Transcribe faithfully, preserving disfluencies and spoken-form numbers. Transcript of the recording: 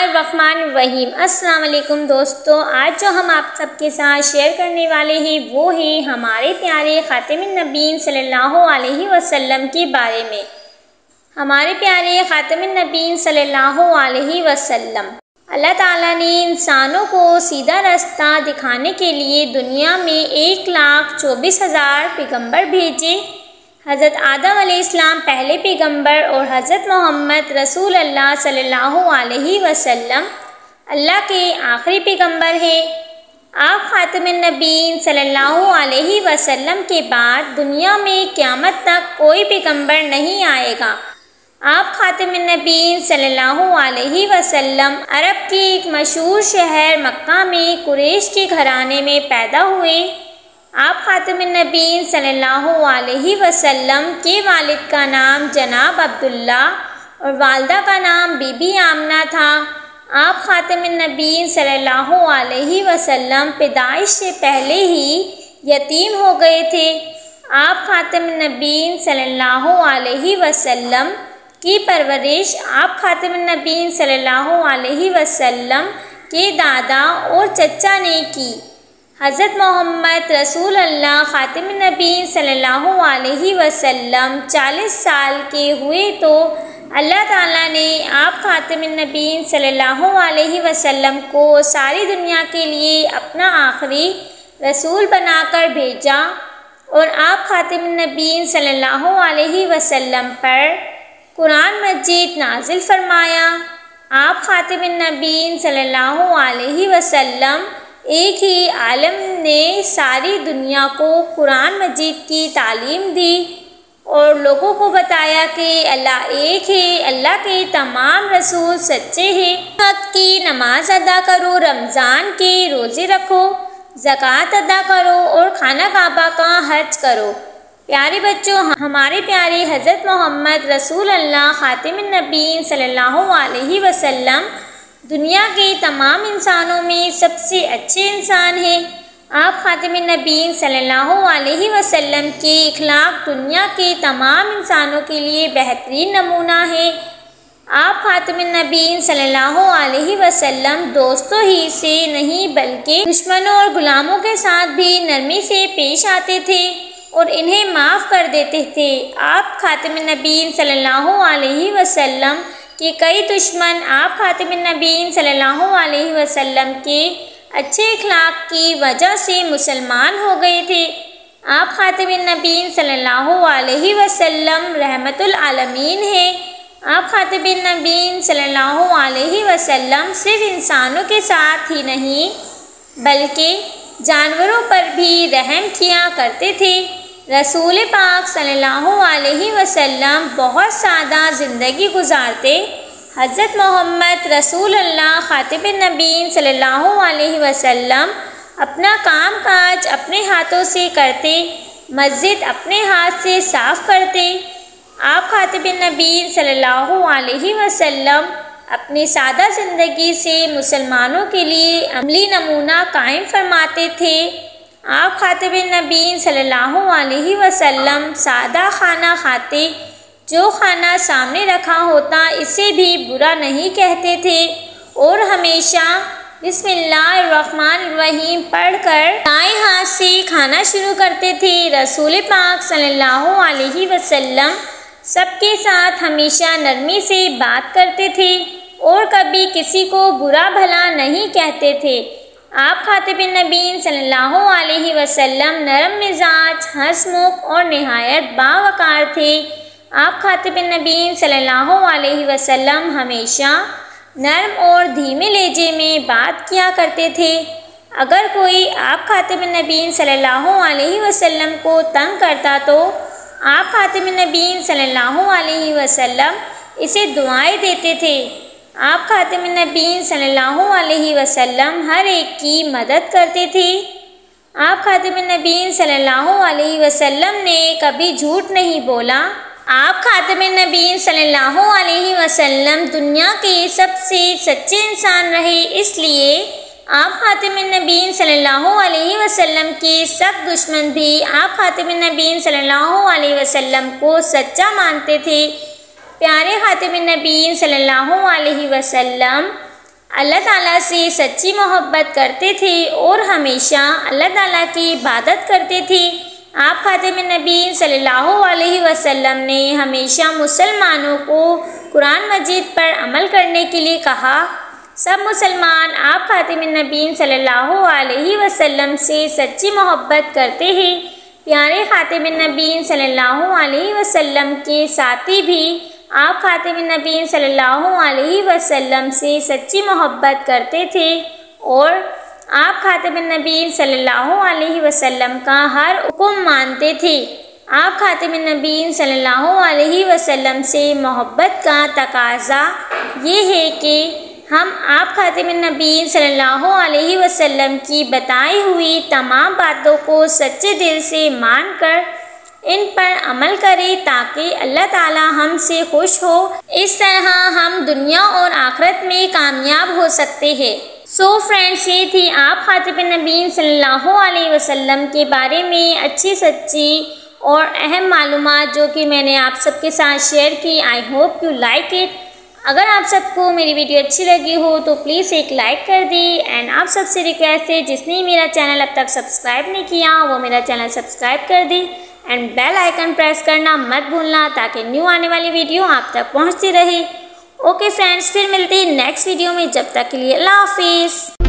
बिस्मिल्लाहिर्रहमानिर्रहीम। अस्सलाम वालेकुम दोस्तों, आज जो हम आप सबके साथ शेयर करने वाले हैं वो है हमारे प्यारे खातिमुन नबीय्यीन सल्लल्लाहु अलैहि वसल्लम के बारे में। हमारे प्यारे खातिमुन नबीय्यीन सल्लल्लाहु अलैहि वसल्लम, अल्लाह ताला ने इंसानों को सीधा रास्ता दिखाने के लिए दुनिया में एक लाख चौबीस हज़ार पैगम्बर भेजे। हज़रत आदम अलैहिस्सलाम पहले पैगम्बर और हज़रत मोहम्मद रसूल अल्लाह सल्लल्लाहु अलैहि वसल्लम अल्लाह के आखिरी पैगम्बर है। आप खातिमुन नबीय्यीन सल्लल्लाहु अलैहि वसल्लम के बाद दुनिया में क़यामत तक कोई पैगम्बर नहीं आएगा। आप खातिमुन नबीय्यीन सल्लल्लाहु अलैहि वसल्लम अरब के एक मशहूर शहर मक्का में कुरैश के घराने में पैदा हुए। आप खातिमुन नबीय्यीन सल्लल्लाहु अलैहि वसल्लम के वालिद का नाम जनाब अब्दुल्ला और वालदा का नाम बीबी आमना था। आप खातिमुन नबीय्यीन सल्लल्लाहु अलैहि वसल्लम पैदाइश से पहले ही यतीम हो गए थे। आप खातिमुन नबीय्यीन सल्लल्लाहु अलैहि वसल्लम की परवरिश आप खातिमुन नबीय्यीन सल्लल्लाहु अलैहि वसल्लम के दादा और चचा ने की। हज़रत मोहम्मद रसूल अल्लाह खातिमुन नबीय्यीन सल्लल्लाहु अलैहि वसल्लम चालीस साल के हुए तो अल्लाह ताला ने आप खातिमुन नबीय्यीन सल्लल्लाहु अलैहि वसल्लम को सारी दुनिया के लिए अपना आखिरी रसूल बनाकर भेजा और आप खातिमुन नबीय्यीन सल्लल्लाहु अलैहि वसल्लम पर कुरान मजीद नाजिल फरमाया। आप खातिमुन नबीय्यीन सल्लल्लाहु अलैहि वसल्लम एक ही आलम ने सारी दुनिया को कुरान मजीद की तालीम दी और लोगों को बताया कि अल्लाह एक है, अल्लाह के तमाम रसूल सच्चे हैं। हक की नमाज अदा करो, रमज़ान के रोज़े रखो, ज़कात अदा करो और खाना काबा का हज करो। प्यारे बच्चों, हमारे प्यारे हज़रत मोहम्मद रसूल अल्लाह खातिमुन नबीय्यीन सल्लल्लाहु अलैहि वसल्लम दुनिया के तमाम इंसानों में सबसे अच्छे इंसान हैं। आप खातिमुन नबीय्यीन सल्लल्लाहु अलैहि वसल्लम के इखलाक दुनिया के तमाम इंसानों के लिए बेहतरीन नमूना है। आप खातिमुन नबीय्यीन सल्लल्लाहु अलैहि वसल्लम दोस्तों ही से नहीं बल्कि दुश्मनों और गुलामों के साथ भी नरमी से पेश आते थे और इन्हें माफ़ कर देते थे। आप खातिमुन नबीय्यीन सल्लल्लाहु अलैहि वसल्लम कि कई दुश्मन आप खातिमुन नबीय्यीन सल्लल्लाहु अलैहि वसल्लम के अच्छे इखलाक की वजह से मुसलमान हो गए थे। आप खातिमुन नबीय्यीन सल्लल्लाहु अलैहि वसल्लम रहमतुल आलमीन है। आप खातिमुन नबीय्यीन सल्लल्लाहु अलैहि वसल्लम सिर्फ इंसानों के साथ ही नहीं बल्कि जानवरों पर भी रहम किया करते थे। रसूल पाक सल्लल्लाहु अलैहि वसल्लम बहुत सादा ज़िंदगी गुजारते। हज़रत मोहम्मद रसूल अल्लाह खातिमुन नबीय्यीन सल्लल्लाहु अलैहि वसल्लम अपना काम काज अपने हाथों से करते, मस्जिद अपने हाथ से साफ़ करते। आप खातिमुन नबीय्यीन सल्लल्लाहु अलैहि वसल्लम अपनी सादा ज़िंदगी से मुसलमानों के लिए अमली नमूना कायम फरमाते थे। आप खातिमुन नबीय्यीन सल्लल्लाहु अलैहि वसल्लम सादा खाना खाते, जो खाना सामने रखा होता इसे भी बुरा नहीं कहते थे और हमेशा बिस्मिल्लाहिर्रहमानिर्रहीम पढ़कर दाएं हाथ से खाना शुरू करते थे। रसूल पाक सल्लल्लाहु अलैहि वसल्लम सबके साथ हमेशा नरमी से बात करते थे और कभी किसी को बुरा भला नहीं कहते थे। आप खातिमुन नबीय्यीन सल्लल्लाहु अलैहि वसल्लम नरम मिजाज, हंसमुख और निहायत बावकार थे। आप खातिमुन नबीय्यीन सल्लल्लाहु अलैहि वसल्लम हमेशा नरम और धीमे लहजे में बात किया करते थे। अगर कोई आप खातिमुन नबीय्यीन सल्लल्लाहु अलैहि वसल्लम को तंग करता तो आप खातिमुन नबीय्यीन सल्लल्लाहु अलैहि वसल्लम इसे दुआएं देते थे। आप खातिमुन नबीय्यीन सल्लल्लाहु अलैहि वसल्लम हर एक की मदद करते थे। आप खातिमुन नबीय्यीन सल्लल्लाहु अलैहि वसल्लम ने कभी झूठ नहीं बोला। आप खातिमुन नबीय्यीन सल्लल्लाहु अलैहि वसल्लम दुनिया के सबसे सच्चे इंसान रहे, इसलिए आप खातिमुन नबीय्यीन सल्लल्लाहु अलैहि वसल्लम के सब दुश्मन भी आप खातिमुन नबीय्यीन सल्लल्लाहु अलैहि वसल्लम को सच्चा मानते थे। प्यारे खातिमुन नबीय्यीन सल्लल्लाहु अलैहि वसल्लम अल्लाह ताला से सच्ची मोहब्बत करते थे और हमेशा अल्लाह ताला की इबादत करते थे। आप खातिमुन नबीय्यीन सल्लल्लाहु अलैहि वसल्लम ने हमेशा मुसलमानों को कुरान मजीद पर अमल करने के लिए कहा। सब मुसलमान आप खातिमुन नबीय्यीन सल्लल्लाहु अलैहि वसल्लम से सच्ची मोहब्बत करते हैं। प्यारे खातिमुन नबीय्यीन सल्लल्लाहु अलैहि वसल्लम के साथी भी आप खातिमुन नबीय्यीन सल्लल्लाहु अलैहि वसल्लम से सच्ची मोहब्बत करते थे और आप खातिमुन नबीय्यीन सल्लल्लाहु अलैहि वसल्लम का हर हुक्म मानते थे। आप खातिमुन नबीय्यीन सल्लल्लाहु अलैहि वसल्लम से मोहब्बत का तकाजा ये है कि हम आप खातिमुन नबीय्यीन सल्लल्लाहु अलैहि वसल्लम की बताई हुई तमाम बातों को सच्चे दिल से मानकर इन पर अमल करें ताकि अल्लाह ताला हमसे खुश हो। इस तरह हम दुनिया और आखिरत में कामयाब हो सकते हैं। सो फ्रेंड्स, ये थी आप खातिमुन नबीय्यीन सल्लल्लाहु अलैहि वसल्लम के बारे में अच्छी सच्ची और अहम मालूमात जो कि मैंने आप सबके साथ शेयर की। I hope you like it. अगर आप सबको मेरी वीडियो अच्छी लगी हो तो प्लीज़ एक लाइक कर दी एंड आप सबसे रिक्वेस्ट है जिसने मेरा चैनल अब तक सब्सक्राइब नहीं किया वो मेरा चैनल सब्सक्राइब कर दी एंड बेल आइकन प्रेस करना मत भूलना ताकि न्यू आने वाली वीडियो आप तक पहुंचती रहे। ओके फ्रेंड्स, फिर मिलते हैं नेक्स्ट वीडियो में। जब तक के लिए अल्लाह हाफिज़।